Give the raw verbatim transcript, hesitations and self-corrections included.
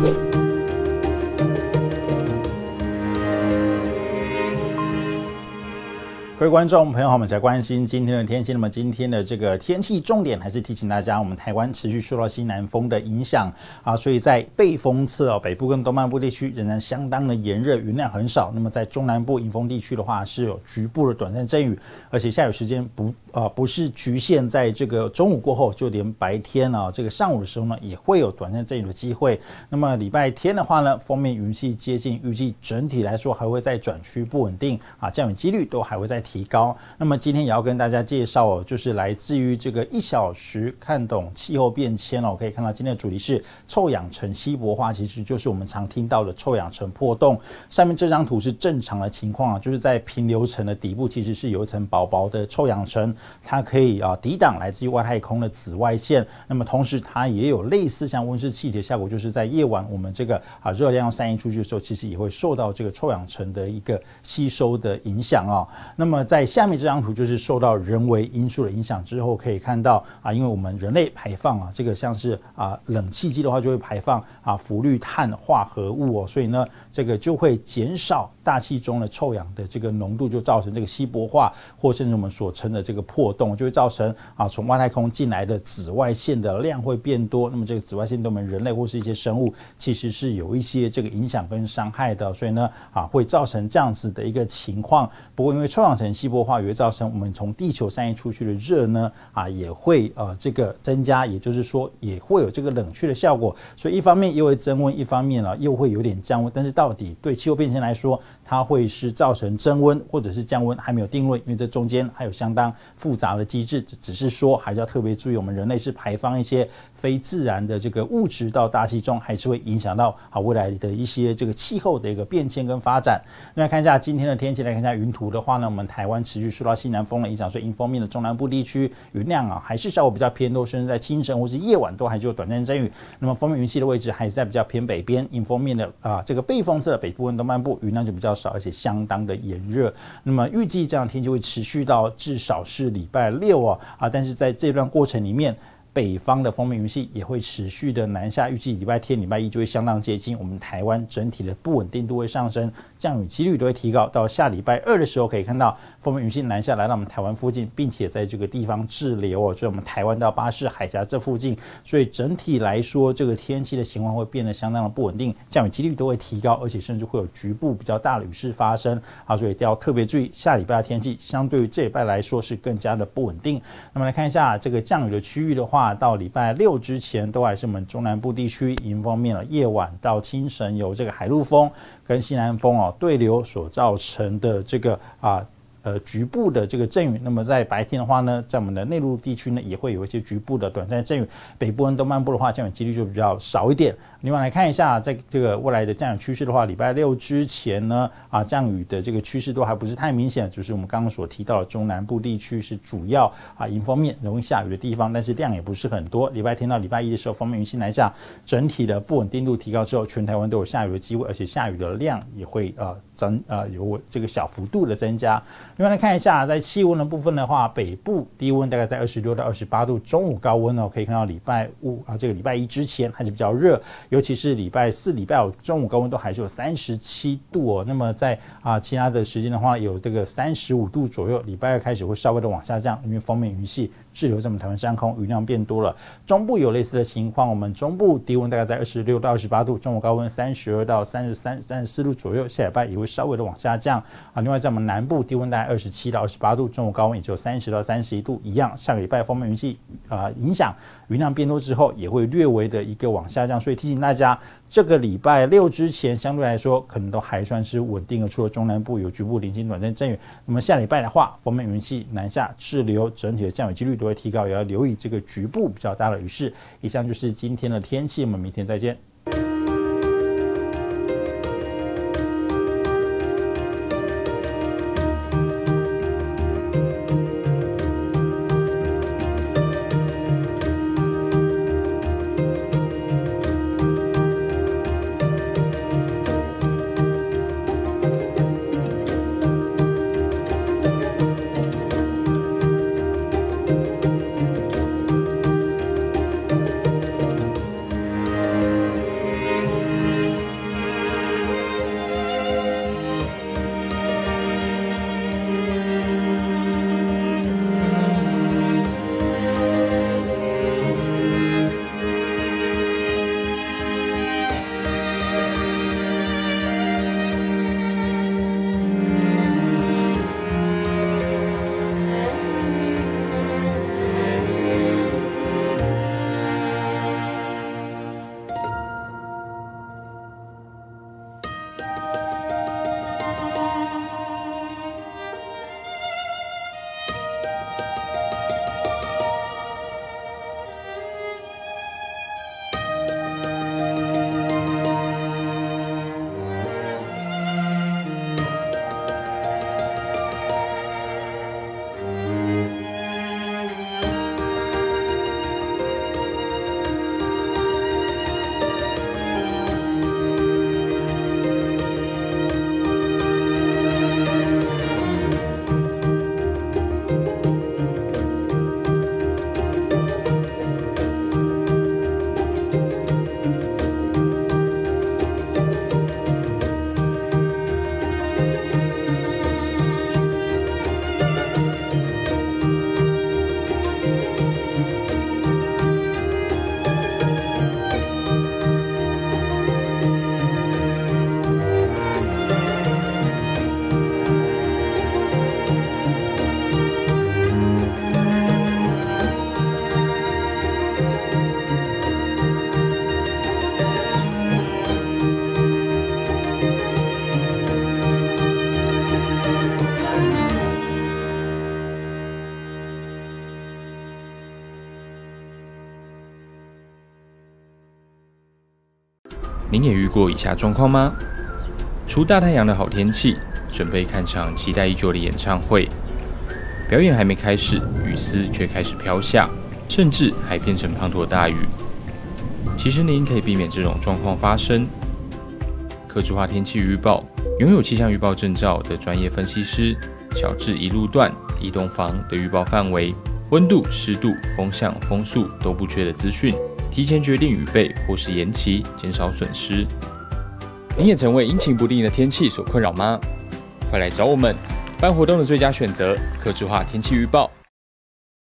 各位观众朋友好，我们在关心今天的天气。那么今天的这个天气重点还是提醒大家，我们台湾持续受到西南风的影响啊，所以在背风侧哦，北部跟东半部地区仍然相当的炎热，云量很少。那么在中南部迎风地区的话，是有局部的短暂阵雨，而且下雨时间不啊不是局限在这个中午过后，就连白天啊这个上午的时候呢，也会有短暂阵雨的机会。那么礼拜天的话呢，锋面云系接近，预计整体来说还会再转趋不稳定啊，降雨几率都还会再提高。那么今天也要跟大家介绍哦，就是来自于这个一小时看懂气候变迁哦，可以看到今天的主题是臭氧层稀薄化，其实就是我们常听到的臭氧层破洞。下面这张图是正常的情况啊，就是在平流层的底部其实是有一层薄薄的臭氧层，它可以啊抵挡来自于外太空的紫外线。那么同时它也有类似像温室气体的效果，就是在夜晚我们这个啊热量散逸出去的时候，其实也会受到这个臭氧层的一个吸收的影响哦。那么在下面这张图就是受到人为因素的影响之后，可以看到啊，因为我们人类排放啊，这个像是啊冷气机的话就会排放啊氟氯碳化合物哦，所以呢这个就会减少大气中的臭氧的这个浓度，就造成这个稀薄化，或甚至我们所称的这个破洞，就会造成啊从外太空进来的紫外线的量会变多。那么这个紫外线对我们人类或是一些生物其实是有一些这个影响跟伤害的，所以呢啊会造成这样子的一个情况。不过因为臭氧层稀薄化也会造成我们从地球散逸出去的热呢啊也会呃这个增加，也就是说也会有这个冷却的效果，所以一方面又会增温，一方面呢又会有点降温。但是到底对气候变迁来说，它会是造成增温或者是降温还没有定论，因为这中间还有相当复杂的机制，只是说还是要特别注意，我们人类是排放一些非自然的这个物质到大气中，还是会影响到啊未来的一些这个气候的一个变迁跟发展。那看一下今天的天气，来看一下云图的话呢，我们台湾持续受到西南风的影响，所以迎风面的中南部地区云量啊还是稍微比较偏多，甚至在清晨或是夜晚都还是有短暂阵雨。那么锋面云系的位置还是在比较偏北边，迎风面的啊这个背风侧的北部跟东半部云量就比较少，而且相当的炎热。那么预计这样的天气会持续到至少是礼拜六哦啊，但是在这段过程里面，北方的锋面云系也会持续的南下，预计礼拜天、礼拜一就会相当接近我们台湾，整体的不稳定度会上升，降雨几率都会提高。到下礼拜二的时候，可以看到锋面云系南下来到我们台湾附近，并且在这个地方滞留哦，所以我们台湾到巴士海峡这附近，所以整体来说，这个天气的情况会变得相当的不稳定，降雨几率都会提高，而且甚至会有局部比较大的雨势发生啊，所以要特别注意下礼拜的天气，相对于这礼拜来说是更加的不稳定。那么来看一下这个降雨的区域的话，到礼拜六之前都还是我们中南部地区迎风面了，夜晚到清晨有这个海陆风跟西南风哦对流所造成的这个啊呃局部的这个阵雨。那么在白天的话呢，在我们的内陆地区呢也会有一些局部的短暂阵雨，北部跟东半部的话降雨几率就比较少一点。另外来看一下，在这个未来的降雨趋势的话，礼拜六之前呢，啊降雨的这个趋势都还不是太明显，就是我们刚刚所提到的中南部地区是主要啊迎风面容易下雨的地方，但是量也不是很多。礼拜天到礼拜一的时候，锋面云系南下，整体的不稳定度提高之后，全台湾都有下雨的机会，而且下雨的量也会呃增呃有这个小幅度的增加。另外来看一下，在气温的部分的话，北部低温大概在二十六到二十八度，中午高温哦，可以看到礼拜五啊这个礼拜一之前还是比较热。尤其是礼拜四、礼拜五中午高温都还是有三十七度哦。那么在啊其他的时间的话，有这个三十五度左右。礼拜二开始会稍微的往下降，因为锋面云系滞留在我们台湾上空，雨量变多了。中部有类似的情况，我们中部低温大概在二十六到二十八度，中午高温三十二到三十三、三十四度左右。下礼拜也会稍微的往下降啊。另外在我们南部低温大概二十七到二十八度，中午高温也就三十到三十一度，一样。下个礼拜锋面云系啊影响云量变多之后，也会略微的一个往下降，所以提醒大家，这个礼拜六之前相对来说可能都还算是稳定的，除了中南部有局部零星短暂阵雨。那么下礼拜的话，锋面云系南下滞留，整体的降雨几率都会提高，也要留意这个局部比较大的雨势。以上就是今天的天气，我们明天再见。 您也遇过以下状况吗？出大太阳的好天气，准备看场期待已久的演唱会，表演还没开始，雨丝却开始飘下，甚至还变成滂沱大雨。其实您可以避免这种状况发生。客制化天气预报，拥有气象预报证照的专业分析师，小至一路段、一栋房的预报范围、温度、湿度、风向、风速都不缺的资讯，提前决定雨备或是延期，减少损失。你也曾为阴晴不定的天气所困扰吗？快来找我们！办活动的最佳选择，客制化天气预报。